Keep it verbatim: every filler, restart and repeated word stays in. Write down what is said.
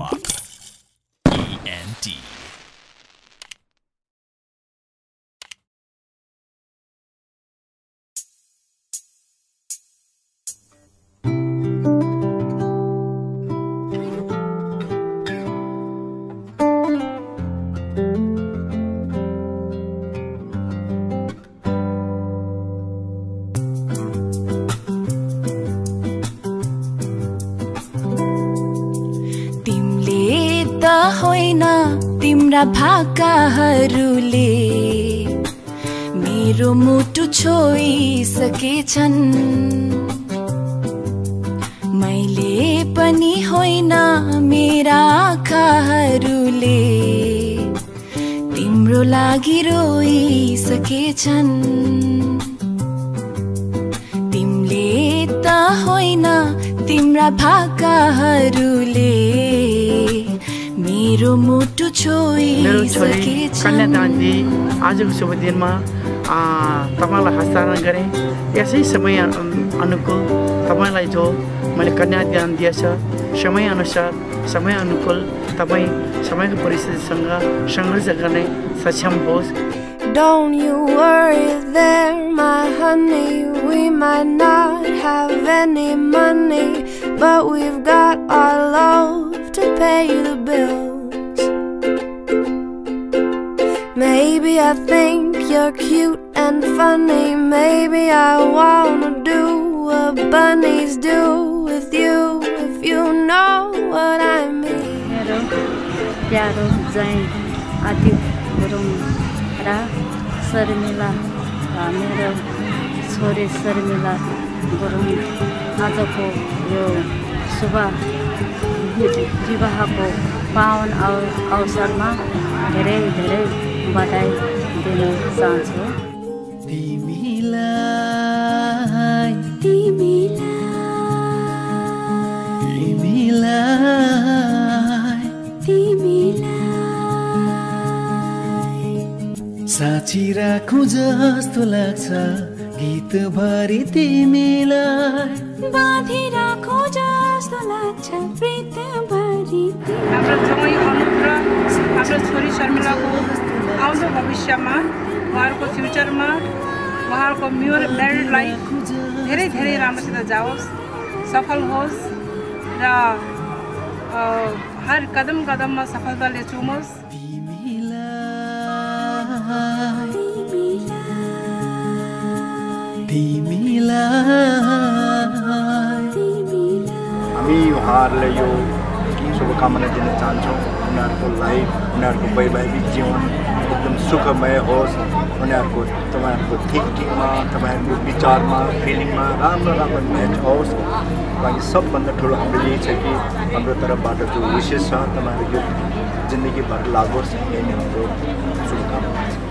Hip-hop. E N D. तिम्रा भाकाहरूले मेरो मुटु छोइसकेछन् मैले पनि होइन मेरा आँखाहरूले तिम्रो लागि रोइसकेछन् तिमीले त होइन तिम्रा भाकाहरूले मेरो मुटु छोइसकेछ। कन्यादानजी आजको शुभ दिनमा तपाईलाई हस्तान्तरण गरे यसै समय अनुकूल तपाईलाई जो मैले कन्यादान दिएछ समय अनुसार समय अनुकूल तपाई समयको परिस्थितिसँग संघर्ष गर्ने सक्षम होस्। Don't you worry there, my honey. We might not have any money, but we've got our love to pay the bills. Maybe I think you're cute and funny. Maybe I wanna do what bunnies do with you, if you know what I mean. Mero pyaro jai ati gurung ra Sharmila मेरो छोरी शर्मिला गुरुङ आजको यो शुभ विवाहको पावन अवसरमा धेरै धेरै बधाई दिन चाहन्छु। तिमीलाई तिमीलाई तिमीलाई तिमीलाई साँची राखौं जस्तो लाग्छ गीत भरि तिमीलाई बाँधी राखौं जस्तो लाग्छ प्रीत भरि। हाम्रो जवाई अनुप र हाम्रो छोरी शर्मिलाको आउँदो भविष्यमा उहाँहरूको फ्युचरमा उहाँहरूको म्युर म्यारिड लाइफ धेरै धेरै राम्रोसित जाओस्, सफल होस् र हर कदम कदममा सफलताले चुमोस्। हामी उहाँहरूलाई यो शुभकामना दिन चाहन्छौँ। उनीहरूको लाइफ उनीहरूको वैवाहिक जीवन एकदम सुखमय होस्। उनीहरूको तपाईँहरूको थिङ्किङमा तपाईँहरूको विचारमा फिलिङमा राम्रो राम्रो म्याच होस्। बाँकी सबभन्दा ठुलो हाम्रो यही छ कि हाम्रो तर्फबाट जो विशेष छ तपाईँहरूको जिन्दगीभर लागोस्, यही नै हाम्रो शुभकामना छ।